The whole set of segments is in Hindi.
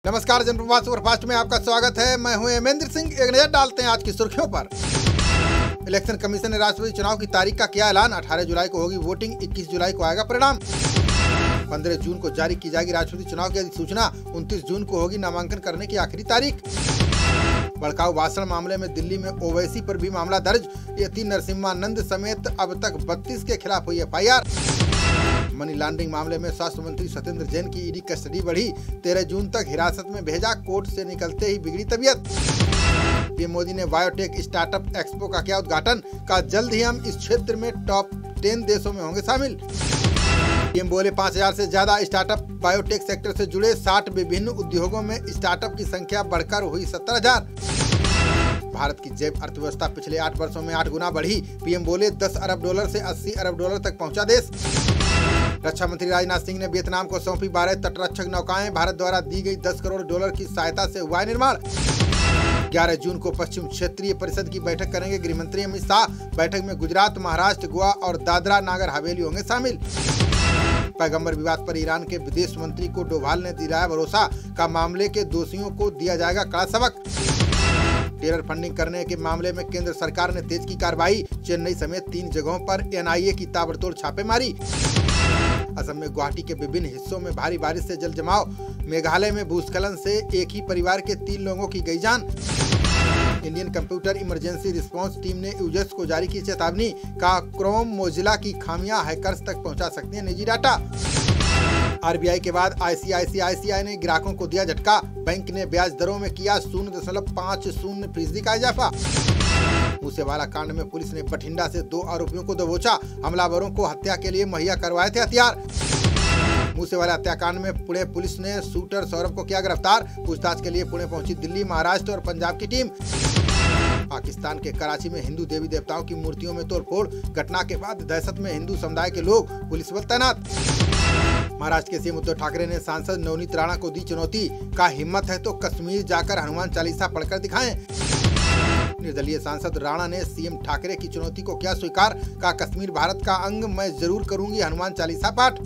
नमस्कार, जनप्रवाद सुपरफास्ट में आपका स्वागत है। मैं हूं हेमेंद्र सिंह। एक नजर डालते हैं आज की सुर्खियों पर। इलेक्शन कमीशन ने राष्ट्रपति चुनाव की तारीख का किया ऐलान। 18 जुलाई को होगी वोटिंग, 21 जुलाई को आएगा परिणाम। 15 जून को जारी की जाएगी राष्ट्रपति चुनाव की अधिसूचना। 29 जून को होगी नामांकन करने की आखिरी तारीख। भड़काऊ भाषण मामले में दिल्ली में ओवैसी पर भी मामला दर्ज। यति नरसिम्हानंद समेत अब तक 32 के खिलाफ हुई FIR। मनी लॉन्ड्रिंग मामले में स्वास्थ्य मंत्री सत्येंद्र जैन की ईडी कस्टडी बढ़ी। 13 जून तक हिरासत में भेजा, कोर्ट से निकलते ही बिगड़ी तबीयत। पीएम मोदी ने बायोटेक स्टार्टअप एक्सपो का किया उद्घाटन। कहा जल्द ही हम इस क्षेत्र में टॉप 10 देशों में होंगे शामिल। पीएम बोले 5000 से ज्यादा स्टार्टअप बायोटेक सेक्टर से जुड़े। 60 विभिन्न उद्योगों में स्टार्टअप की संख्या बढ़कर हुई 70,000। भारत की जैव अर्थव्यवस्था पिछले 8 वर्षों में 8 गुना बढ़ी। पीएम बोले 10 अरब डॉलर से 80 अरब डॉलर तक पहुंचा देश। रक्षा मंत्री राजनाथ सिंह ने वियतनाम को सौंपी 12 तटरक्षक नौकाएं। भारत द्वारा दी गई 10 करोड़ डॉलर की सहायता से हुआ निर्माण। 11 जून को पश्चिम क्षेत्रीय परिषद की बैठक करेंगे गृह मंत्री अमित शाह। बैठक में गुजरात, महाराष्ट्र, गोवा और दादरा नागर हवेली होंगे शामिल। पैगंबर विवाद पर ईरान के विदेश मंत्री को डोभाल ने दिलाया भरोसा। का मामले के दोषियों को दिया जाएगा कड़ा सबक। टेरर फंडिंग करने के मामले में केंद्र सरकार ने तेज की कार्रवाई। चेन्नई समेत 3 जगहों पर NIA की ताबड़तोड़ छापेमारी। असम में गुवाहाटी के विभिन्न हिस्सों में भारी बारिश से जल जमाव। मेघालय में भूस्खलन से एक ही परिवार के 3 लोगों की गई जान। Indian computer emergency response team ने यूजर्स को जारी की चेतावनी। का क्रोम मोजिला की खामियां हैकर्स तक पहुंचा सकती हैं निजी डाटा। RBI के बाद ICICI ने ग्राहकों को दिया झटका। बैंक ने ब्याज दरों में किया 0.50% का इजाफा। मूसेवाला कांड में पुलिस ने बठिंडा से 2 आरोपियों को दबोचा। हमलावरों को हत्या के लिए मुहैया करवाए थे हथियार। मूसेवाला हत्याकांड में पुणे पुलिस ने शूटर सौरभ को किया गिरफ्तार। पूछताछ के लिए पुणे पहुंची दिल्ली, महाराष्ट्र और पंजाब की टीम। पाकिस्तान के कराची में हिंदू देवी देवताओं की मूर्तियों में तोड़फोड़। घटना के बाद दहशत में हिंदू समुदाय के लोग, पुलिस बल तैनात। महाराष्ट्र के सीएम उद्धव ठाकरे ने सांसद नवनीत राणा को दी चुनौती। का हिम्मत है तो कश्मीर जाकर हनुमान चालीसा पढ़कर दिखाएं। निर्दलीय सांसद राणा ने सीएम ठाकरे की चुनौती को किया स्वीकार। का कश्मीर भारत का अंग, मैं जरूर करूंगी हनुमान चालीसा पाठ।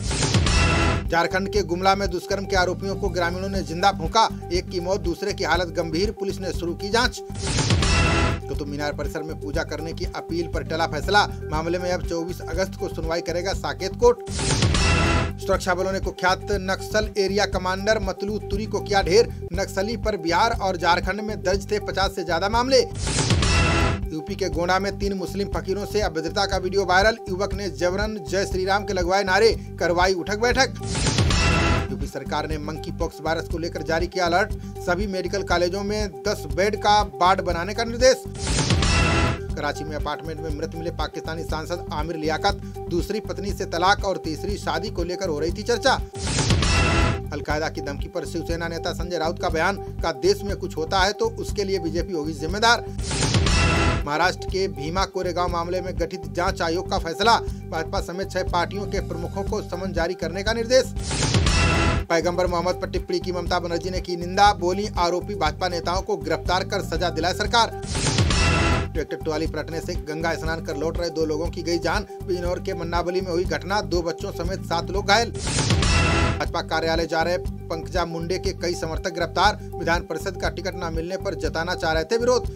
झारखंड के गुमला में दुष्कर्म के आरोपियों को ग्रामीणों ने जिंदा फूंका। एक की मौत, दूसरे की हालत गंभीर। पुलिस ने शुरू की जांच। कुतुब मीनार परिसर में पूजा करने की अपील पर टला फैसला। मामले में अब 24 अगस्त को सुनवाई करेगा साकेत कोर्ट। सुरक्षा बलों ने कुख्यात नक्सल एरिया कमांडर मतलू तुरी को किया ढेर। नक्सली पर बिहार और झारखंड में दर्ज थे 50 से ज्यादा मामले। यूपी के गोंडा में 3 मुस्लिम फकीरों से अभद्रता का वीडियो वायरल। युवक ने जबरन जय श्री राम के लगवाए नारे, करवाई उठक बैठक। यूपी सरकार ने मंकी पॉक्स वायरस को लेकर जारी किया अलर्ट। सभी मेडिकल कॉलेजों में 10 बेड का वार्ड बनाने का निर्देश। कराची में अपार्टमेंट में मृत मिले पाकिस्तानी सांसद आमिर लियाकत। दूसरी पत्नी से तलाक और तीसरी शादी को लेकर हो रही थी चर्चा। अलकायदा की धमकी पर शिवसेना नेता संजय राउत का बयान। का देश में कुछ होता है तो उसके लिए बीजेपी होगी जिम्मेदार। महाराष्ट्र के भीमा कोरेगांव मामले में गठित जांच आयोग का फैसला। भाजपा समेत 6 पार्टियों के प्रमुखों को समन जारी करने का निर्देश। पैगंबर मोहम्मद पर टिप्पणी की ममता बनर्जी ने की निंदा। बोली आरोपी भाजपा नेताओं को गिरफ्तार कर सजा दिलाए सरकार। ट्रैक्टर ट्रॉली पलटने से गंगा स्नान कर लौट रहे 2 लोगों की गई जान। बिजनौर के मन्नावली में हुई घटना, 2 बच्चों समेत 7 लोग घायल। भाजपा कार्यालय जा रहे पंकजा मुंडे के कई समर्थक गिरफ्तार। विधान परिषद का टिकट न मिलने पर जताना चाह रहे थे विरोध।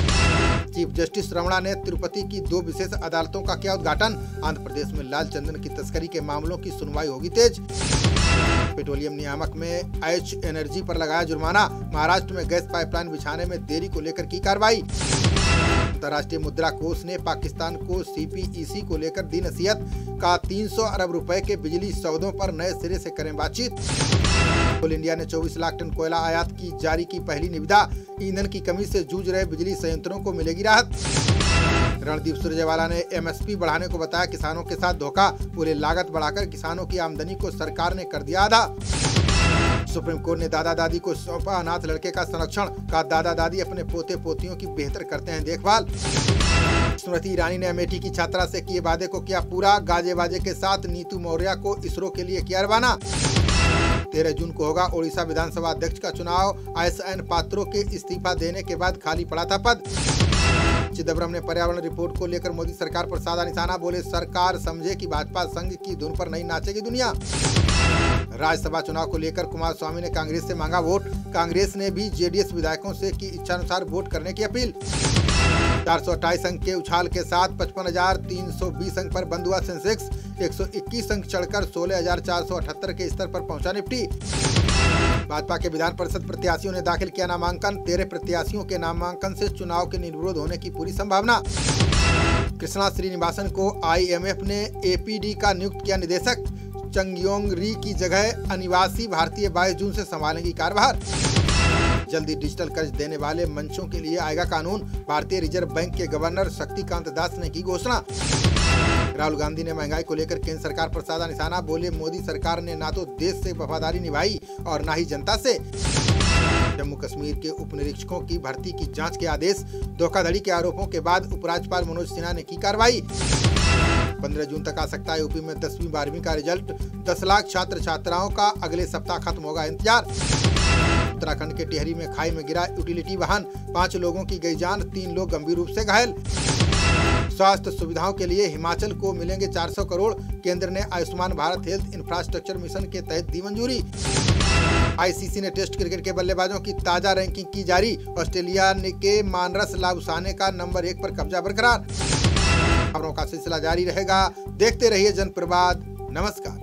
चीफ जस्टिस रमणा ने तिरुपति की 2 विशेष अदालतों का किया उद्घाटन। आंध्र प्रदेश में लाल चंदन की तस्करी के मामलों की सुनवाई होगी तेज। पेट्रोलियम नियामक में H एनर्जी पर लगाया जुर्माना। महाराष्ट्र में गैस पाइपलाइन बिछाने में देरी को लेकर की कार्रवाई। अंतर्राष्ट्रीय मुद्रा कोष ने पाकिस्तान को CPEC को लेकर दी नसीहत। का 300 अरब रुपए के बिजली सौदों पर नए सिरे से करें बातचीत। कोल इंडिया ने 24 लाख टन कोयला आयात की जारी की पहली निविदा। ईंधन की कमी से जूझ रहे बिजली संयंत्रों को मिलेगी राहत। रणदीप सुरजेवाला ने MSP बढ़ाने को बताया किसानों के साथ धोखा। बोले लागत बढ़ाकर किसानों की आमदनी को सरकार ने कर दिया आधा। सुप्रीम कोर्ट ने दादा दादी को सौंपा अनाथ लड़के का संरक्षण। का दादा दादी अपने पोते पोतियों की बेहतर करते हैं देखभाल। स्मृति ईरानी ने अमेठी की छात्रा से किए वादे को किया पूरा। गाजे बाजे के साथ नीतू मौर्य को इसरो के लिए किया रवाना। 13 जून को होगा ओडिशा विधानसभा अध्यक्ष का चुनाव। ISN पात्रों के इस्तीफा देने के बाद खाली पड़ा था पद। चिदम्बरम ने पर्यावरण रिपोर्ट को लेकर मोदी सरकार पर साधा निशाना। बोले सरकार समझे कि भाजपा संघ की धुन पर नहीं नाचेगी दुनिया। राज्यसभा चुनाव को लेकर कुमारस्वामी ने कांग्रेस से मांगा वोट। कांग्रेस ने भी जेडीएस विधायकों से की इच्छानुसार वोट करने की अपील। 428 अंक के उछाल के साथ 55,320 अंक पर बंद हुआ सेंसेक्स। 121 अंक चढ़कर 16,478 के स्तर पर पहुंचा निफ्टी। भाजपा के विधान परिषद प्रत्याशियों ने दाखिल किया नामांकन। 13 प्रत्याशियों के नामांकन से चुनाव के निर्विरोध होने की पूरी संभावना। कृष्णा श्रीनिवासन को IMF ने APD का नियुक्त किया निदेशक। चंगयोंग री की जगह अनिवासी भारतीय 22 जून से संभालेंगी कार्यभार। जल्दी डिजिटल कर्ज देने वाले मंचों के लिए आएगा कानून। भारतीय रिजर्व बैंक के गवर्नर शक्तिकांत दास ने की घोषणा। राहुल गांधी ने महंगाई को लेकर केंद्र सरकार पर साधा निशाना। बोले, मोदी सरकार ने ना तो देश से वफादारी निभाई और ना ही जनता से। जम्मू कश्मीर के उप निरीक्षकों की भर्ती की जांच के आदेश। धोखाधड़ी के आरोपों के बाद उपराज्यपाल मनोज सिन्हा ने की कार्रवाई। 15 जून तक आ सकता है यूपी में 10वीं 12वीं का रिजल्ट। 10 लाख छात्र छात्राओं का अगले सप्ताह खत्म होगा इंतजार। उत्तराखंड के टिहरी में खाई में गिरा यूटिलिटी वाहन। 5 लोगों की गई जान, 3 लोग गंभीर रूप से घायल। स्वास्थ्य सुविधाओं के लिए हिमाचल को मिलेंगे 400 करोड़। केंद्र ने Ayushman Bharat health infrastructure mission के तहत दी मंजूरी। ICC ने टेस्ट क्रिकेट के बल्लेबाजों की ताजा रैंकिंग की जारी। ऑस्ट्रेलिया के मानरस लाबुसाने का नंबर 1 पर कब्जा बरकरार। खबरों का सिलसिला जारी रहेगा। देखते रहिए जनप्रवाद। नमस्कार।